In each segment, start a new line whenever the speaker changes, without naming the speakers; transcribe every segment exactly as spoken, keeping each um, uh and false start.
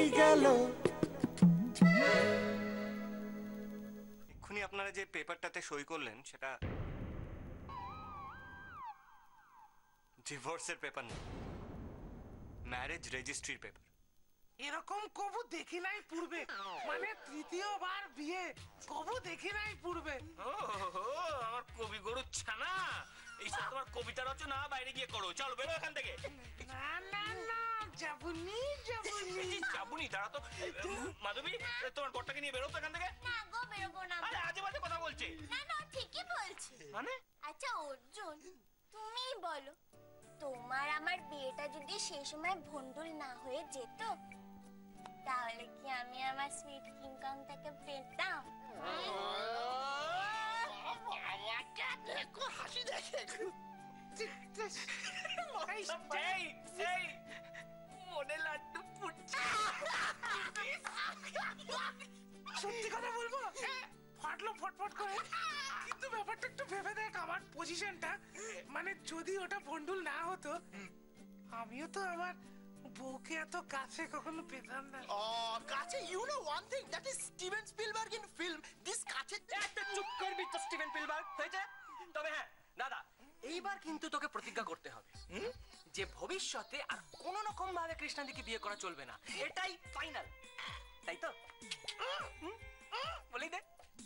গেল।
এক্ষুনি আপনারা যে পেপারটাতে সই করলেন সেটা ডিভোর্সের পেপার না, ম্যারেজ রেজিস্ট্রির পেপার।
এরকম কবু দেখি নাই পূর্বে, মানে তৃতীয়বার বিয়ে কবু দেখি নাই পূর্বে।
ও আমার কবি গরুর ছানা, এইসব তোমার কবিতা রচনা বাইরে গিয়ে করো, চলো বেরো এখান থেকে।
না না না যাবুনি যাবুনি
যাবুনি, দাঁড়া তো মাধবী, তোমার বরটাকে নিয়ে বেরো তো এখান থেকে।
না গো বেরোবো না।
আরে আজে বাজে কথা বলছে।
না না ঠিকই বলছে।
মানে
আচ্ছা অর্জুন তুমিই বলো, তোমার আমার বিয়েটা যদি সেই সময় ভন্ডুল না হয়ে যেত তাহলে কি আমি আমার সুইট কিংকংটাকে পেতাম?
হাসি দেখে
মনে লাড্ডু ফুটছে।
সত্যি কথা বলবো, ফাটলো ফটফট করে, কিন্তু ব্যাপারটা একটু ভেবে দেখ আমার পজিশনটা, মানে যদি ওটা ভন্ডুল না হতো আমিও তো আমার বউকে এত কাছে কখনো পেতাম না।
Oh, কাছে, you know one thing, that is Steven Spielberg in film. This কাছে
একটা চুপ করবি তো স্টিভেন স্পিলবার্গ, হয়েছে? তবে হ্যাঁ দাদা, এইবার কিন্তু তোকে প্রতিজ্ঞা করতে হবে যে ভবিষ্যতে আর কোনো রকম ভাবে কৃষ্ণাদিকে বিয়ে করা চলবে না, এটাই ফাইনাল, তাই তো? বলেই দে।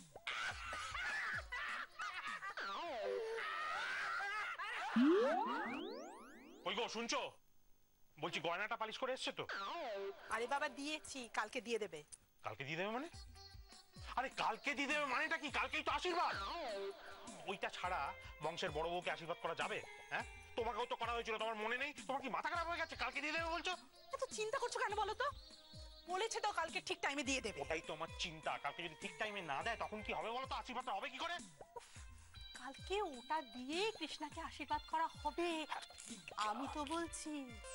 ওই গো শুনছো, বলছি গয়নাটা পালিশ করে এসছে তো?
আরে বাবা দিয়েছি, কালকে দিয়ে দেবে।
কালকে দিয়ে দেবে মানে? আরে কালকে দিয়ে দেবে মানেটা কি? কালকেই তো আশীর্বাদ। ওইটা ছাড়া বংশের বড় বউকে আশীর্বাদ করা যাবে? হ্যাঁ, তোমাকেও তো করা হয়েছিল, তোমার মনে নেই? তোমার কি মাথা খারাপ হয়ে গেছে? কালকে দিয়ে দেবে বলছো?
এত চিন্তা করছো কেন বলো তো? বলেছে তো কালকে ঠিক টাইমে দিয়ে দেবে।
ওটাই তো আমার চিন্তা, কালকে যদি ঠিক টাইমে না দেয় তখন কি হবে বলো তো? আশীর্বাদটা হবে কি করে?
কালকে ওটা দিয়ে কৃষ্ণাকে আশীর্বাদ করা হবে, আমি তো বলছি।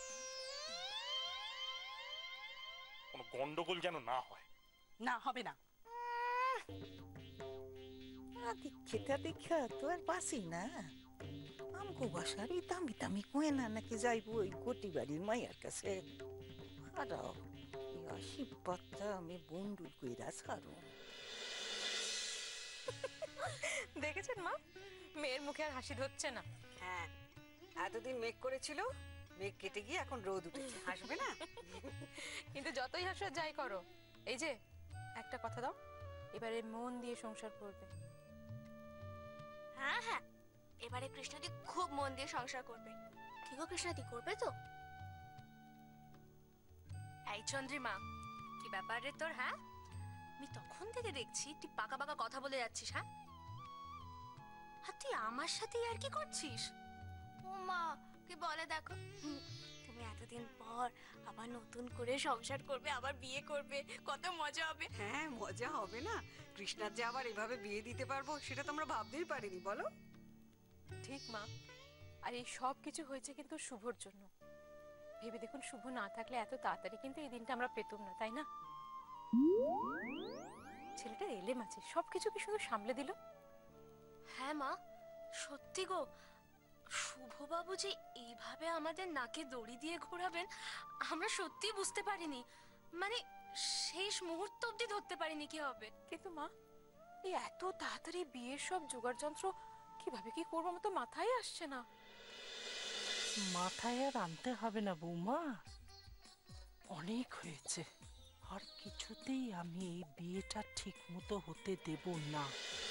কোনো গন্ডগোল যেন না হয়।
না হবে না।
খেতে দেখা তো আর বাসি না, আমগো বাসারই দামি দামি কয়না নাকি যাইব ওই গটি বাড়ির মাইয়ার কাছে। হারাও এই আশীর্বাদটা আমি বন্ধুর কইরা ছাড়ো।
দেখেছেন মা, মেয়ের মুখে আর হাসি ধরছে না।
হ্যাঁ, এতদিন মেঘ করেছিল, মেঘ কেটে গিয়ে এখন রোদ উঠেছে, হাসবে না?
কিন্তু যতই হাসো যাই করো, এই যে একটা কথা দাও, এবারে মন দিয়ে সংসার করবে।
হ্যাঁ হ্যাঁ, এবারে কৃষ্ণাদি খুব মন দিয়ে সংসার করবে। ঠিক ও কৃষ্ণাদি করবে তো?
এই চন্দ্রিমা, কি ব্যাপার রে তোর? হ্যাঁ, আমি তখন থেকে দেখছি তুই পাকা পাকা কথা বলে যাচ্ছিস। হ্যাঁ, আর তুই আমার সাথে আর কি করছিস?
ও মা কি বলে দেখো, তুমি এতদিন পর আবার নতুন করে সংসার করবে, আবার বিয়ে করবে, কত মজা হবে।
হ্যাঁ মজা হবে না? কৃষ্ণার যে আবার এভাবে বিয়ে দিতে পারবো সেটা তো আমরা ভাবতেই পারিনি, বলো?
ঠিক মা, আর এই সব কিছু হয়েছে কিন্তু শুভর জন্য। ভেবে দেখুন, শুভ না থাকলে এত তাড়াতাড়ি কিন্তু এই দিনটা আমরা পেতাম না, তাই না? ছেলেটা এলেম আছে, সবকিছু কি শুধু সামলে দিল।
হ্যাঁ মা, সত্যি গো, শুভবাবু যে এইভাবে আমাদের নাকে দড়ি দিয়ে ঘোরাবেন আমরা সত্যি বুঝতে পারিনি, মানে শেষ মুহূর্ত অব্দি ধরতে পারিনি কি হবে।
কিন্তু মা, এই এত তাড়াতাড়ি বিয়ের সব জোগাড় যন্ত্র কিভাবে কি করবো আমার তো মাথায় আসছে না।
মাথায় আর আনতে হবে না বৌমা, অনেক হয়েছে। আর কিছুতেই আমি এই বিয়েটা ঠিক মতো হতে দেব না।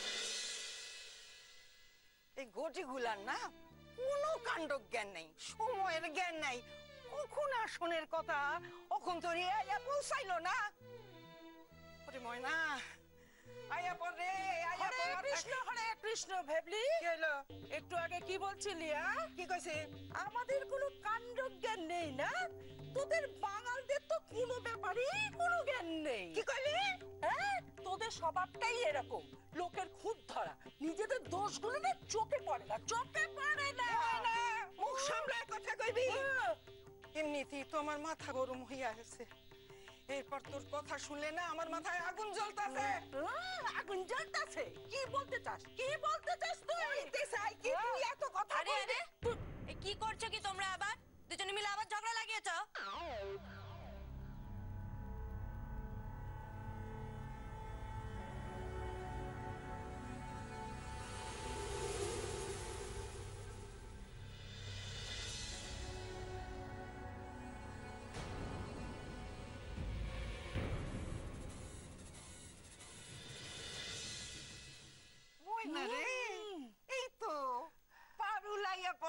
এই গটি গুলার না কোনো কাণ্ড জ্ঞান নেই, সময়ের জ্ঞান নাই। কখন আসনের কথা কখন তোর আয়া পৌঁছাইলো না? ওরে ময়না, আয়া পর রে, আয়া পর।
কৃষ্ণ হরে কৃষ্ণ ভেবলি,
কি হলো?
একটু আগে কি বলছিলি?
কি কইছে?
আমাদের কোনো কাণ্ড জ্ঞান নেই না? তোদের বাঙালদের তো কোনো ব্যাপারই কোনো জ্ঞান নেই।
কি কইলি?
হ্যাঁ, তোদের স্বভাবটাই এরকম, লোকের খুব ধরা, নিজেদের দোষগুলো না চোখে পড়ে না, চোখে পড়ে না।
মুখ সামলায় কথা কইবি। এমনিতেই তো আমার মাথা গরম হইয়া গেছে, এরপর তোর কথা শুনলে না আমার মাথায় আগুন জ্বলতাছে।
আগুন জ্বলতাছে? কি বলতে চাস, কি বলতে চাস তুই?
বলতে চাই কি তুই এত কথা?
আরে আরে, এ কি করছো কি তোমরা? আবার দুজনে মিলে আবার ঝগড়া লাগিয়েছো?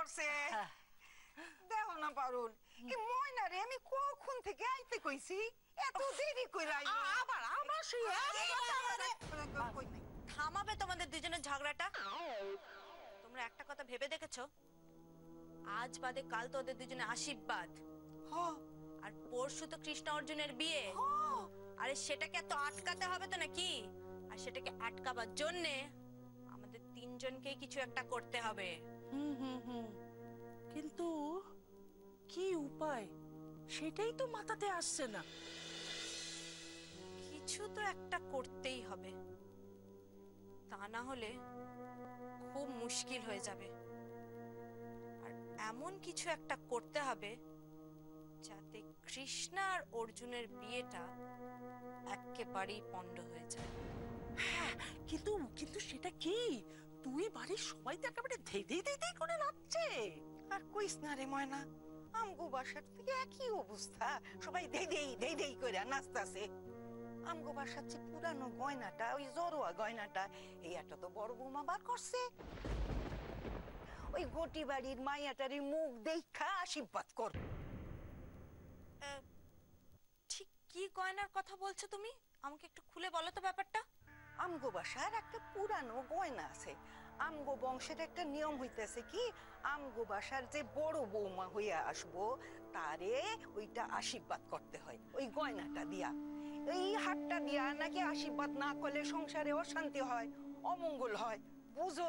করছে দেখো না পারুল এই ময়না রে আমি কখন থেকে আইতে কইছি এত দেরি কইরা আবার আবার সেই কই নাই
থামাবে তোমাদের দুজনের ঝগড়াটা তোমরা একটা কথা ভেবে দেখেছো আজ বাদে কাল তো ওদের দুজনে আশীর্বাদ আর পরশু তো কৃষ্ণ অর্জুনের বিয়ে আরে সেটাকে এত আটকাতে হবে তো নাকি আর সেটাকে আটকাবার জন্য আমাদের তিনজনকেই কিছু একটা করতে হবে
হুম হুম হুম কিন্তু কি উপায় সেটাই তো মাথাতে আসছে না
কিছু তো একটা করতেই হবে তা না হলে খুব মুশকিল হয়ে যাবে আর এমন কিছু একটা করতে হবে যাতে কৃষ্ণা আর অর্জুনের বিয়েটা একেবারেই পণ্ড হয়ে যায়
হ্যাঁ কিন্তু কিন্তু সেটা কি তুই বাড়ির সবাই তো একেবারে ধেই ধেই ধেই করে নাচছে
আর কইস না রে ময়না আমগো বাসার থেকে একই অবস্থা সবাই দেই দেই দেই দেই করে নাচতাছে আমগো বাসার যে পুরানো গয়নাটা ওই জরোয়া গয়নাটা এই একটা তো বড় বৌমা বার করছে ওই গোটি বাড়ির মাইয়াটারি মুখ দেখা আশীর্বাদ কর
ঠিক কি গয়নার কথা বলছো তুমি আমাকে একটু খুলে বলো তো ব্যাপারটা
আমগো বাসার একটা পুরানো গয়না আছে আমগো বংশের একটা নিয়ম হইতেছে কি আমগো বাসার যে বড় বৌমা হইয়া আসবো তারে ওইটা আশীর্বাদ করতে হয় ওই গয়নাটা দিয়া এই হাতটা দিয়া নাকি আশীর্বাদ না করলে সংসারে অশান্তি হয় অমঙ্গল হয় বুঝো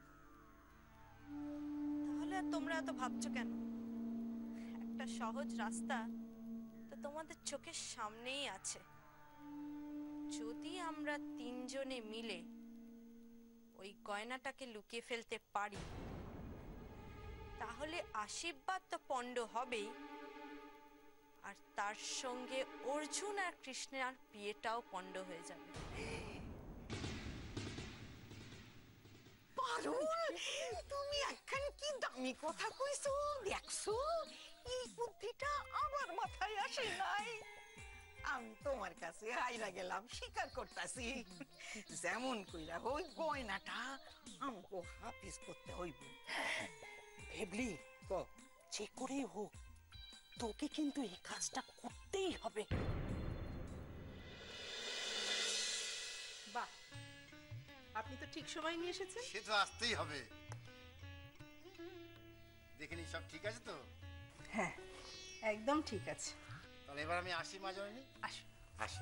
তাহলে আর তোমরা এত ভাবছো কেন একটা সহজ রাস্তা তো তোমাদের চোখের সামনেই আছে যদি আমরা তিনজনে মিলে ওই গয়নাটাকে লুকিয়ে ফেলতে পারি তাহলে আশীর্বাদ তো পণ্ড হবেই আর তার সঙ্গে অর্জুন আর কৃষ্ণের বিয়েটাও পণ্ড হয়ে যাবে
পারুল তুমি একখান কি দামি কথা কইছো দেখছো এই বুদ্ধিটা আমার মাথায় আসে নাই আমি তোমার কাছে হাইরা গেলাম স্বীকার করতেছি যেমন কইরা ওই গয়নাটা আমাকে হাফিজ করতে হইব
ভেবলি যে করেই হোক তোকে কিন্তু এই কাজটা করতেই হবে
বাহ আপনি তো ঠিক সময় নিয়ে এসেছেন
সে তো আসতেই হবে দেখিনি সব ঠিক আছে তো
হ্যাঁ একদম ঠিক আছে
তাহলে এবার আমি আসি মা জননী
আসো
আসি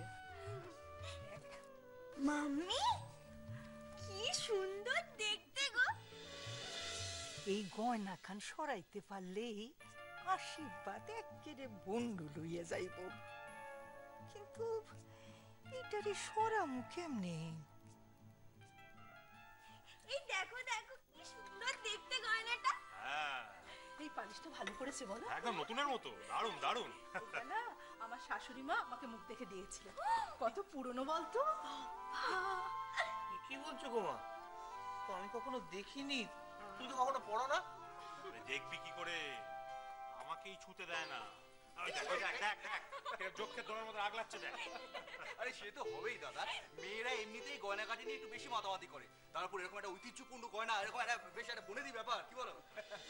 মাম্মি কি সুন্দর দেখতে গো
এই গয়না খান সরাইতে পারলেই আশীর্বাদ একেবারে বন্ধু লইয়া যাইব কিন্তু এটারে সরামু কেমনে
এই দেখো দেখো কি সুন্দর দেখতে গয়নাটা
হ্যাঁ
এই পালিশটা ভালো করেছে বলো
একদম নতুনের মতো দারুণ দারুণ
ওটা না আমার শাশুড়ি মা আমাকে মুখ দেখে দিয়েছিল কত পুরনো বলতো
কি বলছো গো মা তো আমি কখনো দেখিনি তুই তো কখনো পড়ো না
দেখবি কি করে আমাকেই ছুতে দেয় না ওই দেখ ওই দেখ দেখ দেখ চোখের দোলার মতো আগলাচ্ছে দেখ
আরে সে তো হবেই দাদা মেয়েরা এমনিতেই গয়না কাটি নিয়ে একটু বেশি মাতামাতি করে তারপর এরকম একটা ঐতিহ্যপূর্ণ গয়না এরকম একটা বেশ একটা বনে দি ব্যাপার কি বলো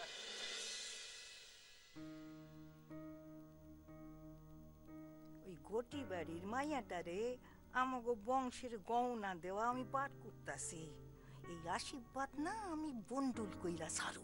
ওই গোটি বাড়ির মাইয়াটারে আমাগো বংশের গহনা দেওয়া আমি পাঠ করতাছি এই আশীর্বাদ না আমি বন্ডুল কইরা ছাড়ু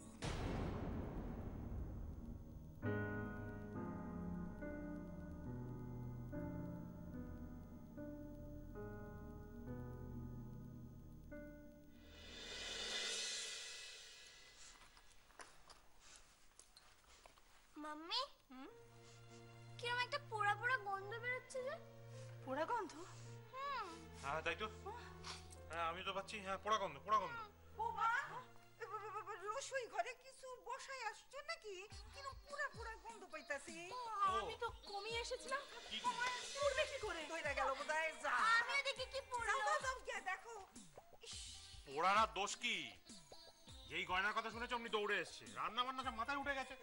মাম্মি কিরম একটা পোড়া পোড়া গন্ধ বেরোচ্ছে যে
পোড়া গন্ধ
হুম
হ্যাঁ তাই তো হ্যাঁ আমি তো পাচ্ছি হ্যাঁ পোড়া গন্ধ পোড়া গন্ধ
বাবা রসুই ঘরে কিছু বসাই আসছো নাকি কিরম পুরা পুরা গন্ধ পাইতাছি
আমি তো কমিয়ে এসেছিলাম পড়বে কি করে
ধইরা গেল বোধহয় যা
আমিও দেখি কি পোড়া
যাও যাও গিয়ে দেখো
পোড়ার আর দোষ কি যেই গয়নার কথা শুনেছে অমনি দৌড়ে এসছে রান্না বান্না সব মাথায় উঠে গেছে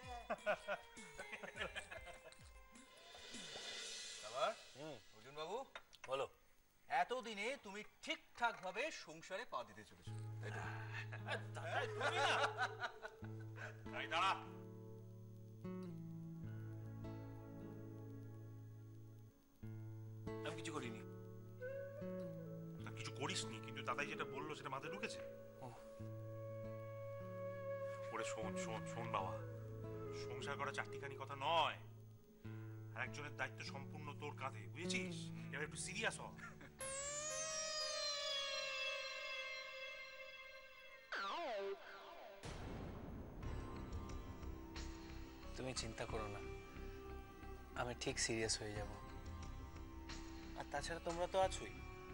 আবার অর্জুন বাবু বলো এতদিনে তুমি ঠিকঠাক ভাবে সংসারে পা দিতে চলেছো তাই তো
এই দাঁড়া।
আমি কিছু করিনি।
তা কিছু করিসনি, কিন্তু দাদাই যেটা বললো সেটা মাথায় ঢুকেছে? ওরে শোন শোন শোন বাবা, সংসার করা চারটিখানি কথা নয়। আর একজনের দায়িত্ব সম্পূর্ণ তোর কাঁধে, বুঝেছিস? এবার একটু সিরিয়াস হ।
তুমি চিন্তা করো না, আমি ঠিক সিরিয়াস হয়ে যাব। আর তাছাড়া তোমরা তো আছোই,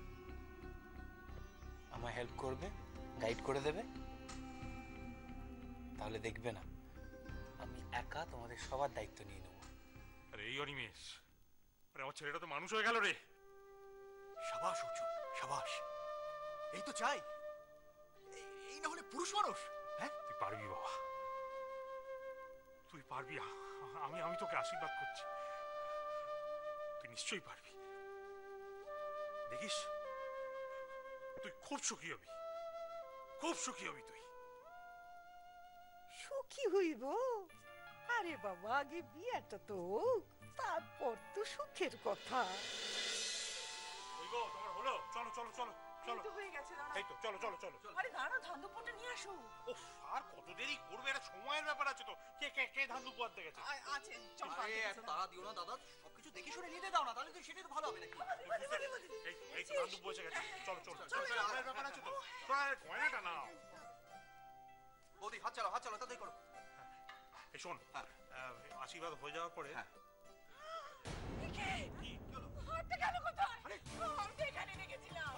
আমায় হেল্প করবে, গাইড করে দেবে। তাহলে দেখবে না আমি একা তোমাদের সবার দায়িত্ব নিয়ে নেব।
আরে এই অনিমেষ, আরে আমার ছেলেটা তো মানুষ হয়ে গেল রে।
সাবাস অর্জুন, সাবাস। এই তো চাই, এই না হলে পুরুষ মানুষ। হ্যাঁ,
তুই পারবি বাবা, তুই পারবি। আমি আমি তোকে আশীর্বাদ করছি, তুই নিশ্চয়ই পারবি। দেখিস তুই খুব সুখী হবি, খুব সুখী হবি তুই।
সুখী হইব? আরে বাবা, আগে বিয়েটা তো হোক, তারপর তো সুখের কথা।
ওই গো, তোমার হলো? চলো চলো চলো চলো।
হয়ে গেছে,
এই তো চলো চলো চলো।
আরে দাঁড়াও, ধান দুপুরটা নিয়ে আসো।
উফ, আর কত দেরি করবে? এটা সময়ের ব্যাপার আছে তো। কে কে কে ধান দুপুর আনতে গেছে?
আছে, চম্পা।
আরে এত তাড়া দিও না দাদা, সবকিছু দেখে শুনে নিতে দাও না, তাহলে তো সেটাই তো ভালো হবে নাকি?
এই এই তো ধান দুপুর এসে গেছে। চলো চলো চলো, সময়ের ব্যাপার আছে তো। তোরা গয়নাটা নাও।
বৌদি হাত চালাও, হাত চালাও, তাড়াতাড়ি করো।
এই শোন, আশীর্বাদ হয়ে যাওয়ার পরে
হাতটা গেল কোথায়? আমি তো এখানে রেখেছিলাম।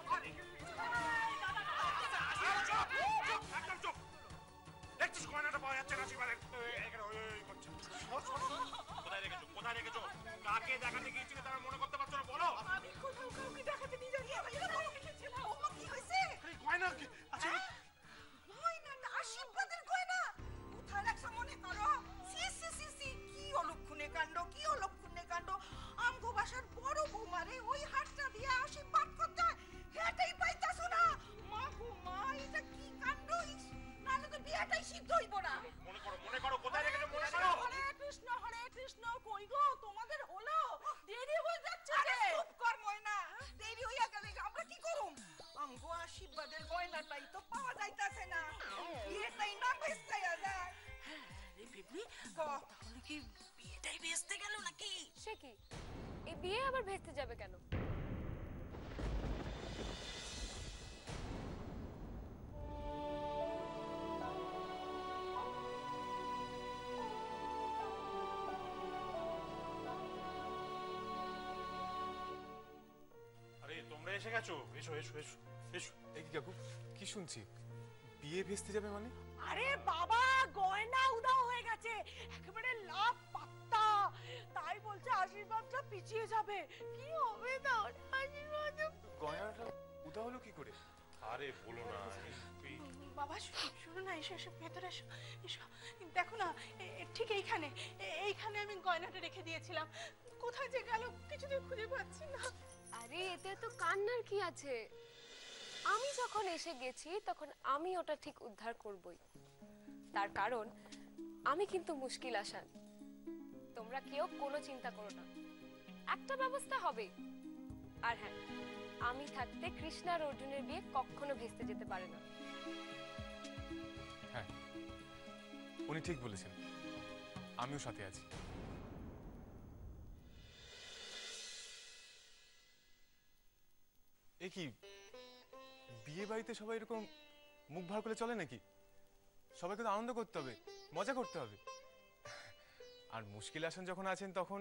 একদম চুপ। দেখছিস গয়নাটা পাওয়া যাচ্ছে না আশীর্বাদের? এখানে ওই ওই করছে। কোথায় রেখেছো? কোথায় রেখেছো? কাকে দেখাতে গিয়েছিলে তারা মনে করতে পারছো না? বলো।
আমি কোথাও কাউকে দেখাতে নিয়ে যাইনি, আমি এখানে রেখেছিলাম।
ওমা, কি হয়েছে?
গয়না কি? আচ্ছা,
গয়নাটা আশীর্বাদের গয়না কোথায় রাখছো মনে করো? সি সি সি সি, কি অলক্ষণে কাণ্ড, কি অলক্ষণে কাণ্ড। আমগো বাসার বড় বৌমারে ওই হাতটা দিয়ে আশীর্বাদ করতে হয়, এটাই পাইতাছো না? মা গো মা, এটা কি কাণ্ড! নাহলে তো বিয়েটাই সিদ্ধ হইব না।
মনে করো মনে করো, কোথায় রেখেছো মনে করো।
হরে কৃষ্ণ, হরে কৃষ্ণ। কই গো, তোমাদের হলো? দেরি হয়ে যাচ্ছে
আরে
যে।
চুপ কর ময়না, দেরি হইয়া গেলে আমরা কি করুম? আমগো আশীর্বাদের গয়নাটাই তো পাওয়া যাইতাছে না, বিয়েটাই না বেস্তাইয়া যায়।
আরে বিবলি, তাহলে কি বিয়েটাই ভেস্তে গেল নাকি?
সে কি, এই বিয়ে আবার ভেস্তে যাবে কেন?
আরে তোমরা এসে গেছো, এসো এসো এসো এসো।
এই কি কাকু, কি শুনছি? বিয়ে ভেস্তে যাবে মানে?
আরে বাবা, গয়না উধাও হয়ে গেছে, একেবারে লাভ পাত্তা। তাই বলছে আশীর্বাদটা পিছিয়ে যাবে। কি হবে তাহলে? আশীর্বাদ
গয়নাটা উদা হলো কি করে?
আরে বলো না, তুই
বাবা শুনো না, এসো এসো, ভেতরে এসো এসো। দেখো না, এ- এ- ঠিক এইখানে, এ- এইখানে আমি গয়নাটা রেখে দিয়েছিলাম। কোথায় যে গেল কিছুতেই খুঁজে পাচ্ছি না।
আরে এতে তো কান্নার কি আছে? আমি যখন এসে গেছি তখন আমি ওটা ঠিক উদ্ধার করবই। তার কারণ আমি কিন্তু মুশকিল আসান। তোমরা কেউ কোনো চিন্তা করো না, একটা ব্যবস্থা হবে। আর হ্যাঁ, আমি থাকতে কৃষ্ণা আর অর্জুনের বিয়ে কখনো ভেস্তে যেতে পারে না।
হ্যাঁ, উনি ঠিক বলেছেন, আমিও সাথে আছি। এ কি, বিয়ে বাড়িতে সবাই এরকম মুখ ভার করে চলে নাকি? সবাইকে তো আনন্দ করতে হবে, মজা করতে হবে। আর মুশকিল আসান যখন আছেন তখন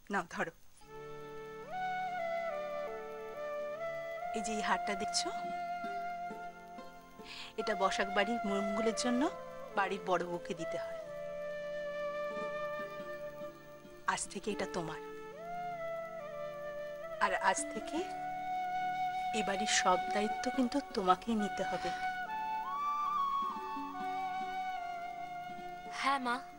নাও ধরো। এই যে এই হারটা দেখছো, এটা বসাক বাড়ির মঙ্গলের জন্য বাড়ির বড় বউকে দিতে হয়। আজ থেকে এটা তোমার, আর আজ থেকে এ বাড়ির সব দায়িত্ব কিন্তু তোমাকেই নিতে হবে।
হ্যাঁ মা।